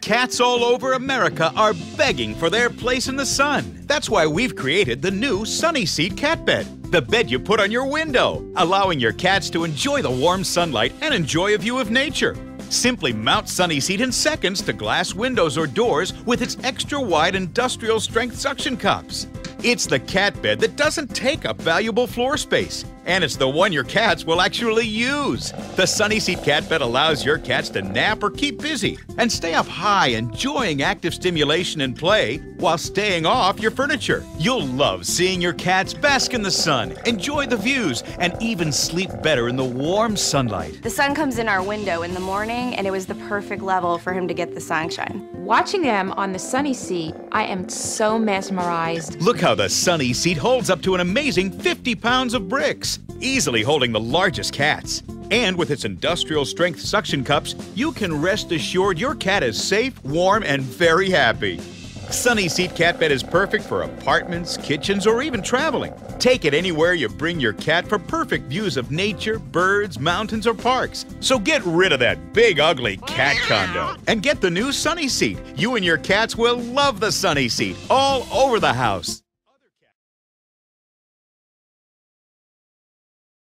Cats all over America are begging for their place in the sun. That's why we've created the new Sunny Seat cat bed. The bed you put on your window, allowing your cats to enjoy the warm sunlight and enjoy a view of nature. Simply mount Sunny Seat in seconds to glass windows or doors with its extra-wide industrial-strength suction cups. It's the cat bed that doesn't take up valuable floor space, and it's the one your cats will actually use. The Sunny Seat cat bed allows your cats to nap or keep busy and stay up high enjoying active stimulation and play while staying off your furniture. You'll love seeing your cats bask in the sun, enjoy the views, and even sleep better in the warm sunlight. The sun comes in our window in the morning, and it was the perfect level for him to get the sunshine. Watching them on the Sunny Seat, I am so mesmerized. Look how the Sunny Seat holds up to an amazing 50 pounds of bricks, easily holding the largest cats. And with its industrial-strength suction cups, you can rest assured your cat is safe, warm, and very happy. Sunny Seat cat bed is perfect for apartments, kitchens, or even traveling. Take it anywhere you bring your cat for perfect views of nature, birds, mountains, or parks. So get rid of that big, ugly cat condo and get the new Sunny Seat. You and your cats will love the Sunny Seat all over the house.